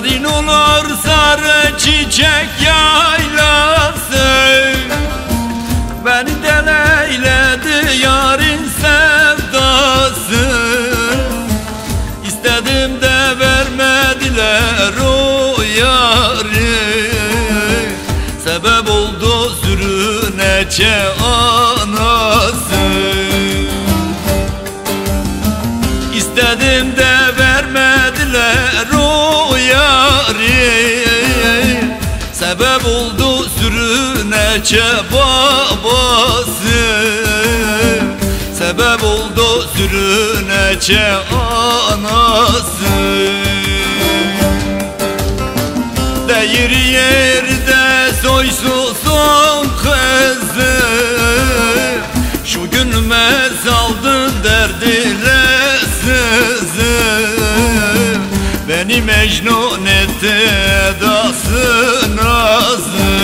Serin olur sarı çiçek yaylası, beni deleyledi yarın sevdası. İstedim de vermediler o yarı, sebep oldu sürüneçe anası. İstedim de vermediler o yarı, sebep oldu sürüneçe babası. Sebep oldu sürüneçe anası. Değir yerde soysuzun kızı, şu günüme saldın derdine sızı. Beni mecnun etti edası nazı.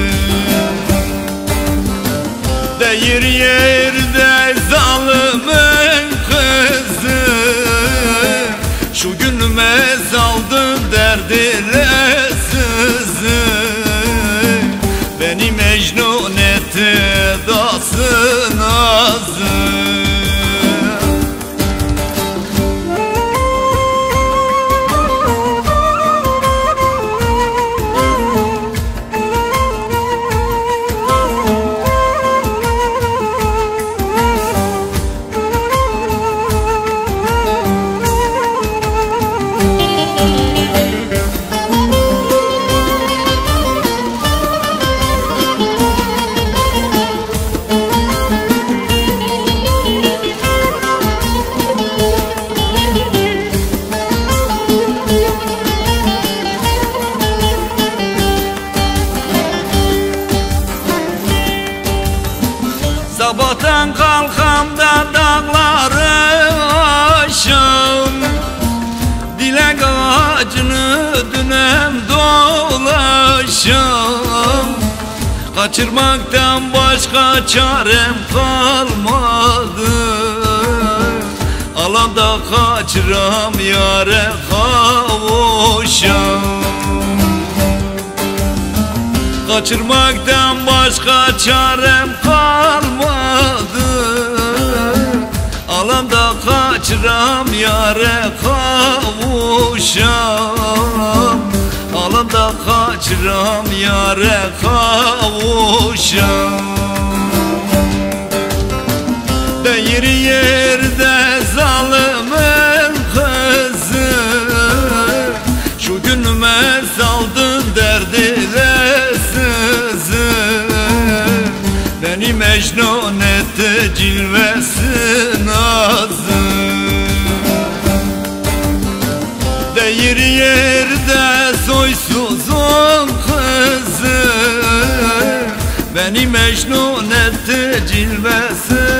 Değir yerde zalimin kızı, şu günüme saldın derdine sızı. Beni mecnun etti edası nazı. Sabahtan kalkam da dağları aşam, dilek ağacını dünem dolaşam. Kaçırmaktan başka çarem kalmadı, alam da kaçıram yâre kavuşam. Kaçırmaktan başka çarem kalmadı, alam da kaçıram yâre kavuşam. Alam da kaçıram yâre kavuşam. Değir yerde zalimin kızı, şu günüme saldın derdine sızı. Beni mecnun etti cilvesi nazı. Değir yerde soysuzun kızı, beni mecnun etti cilvesi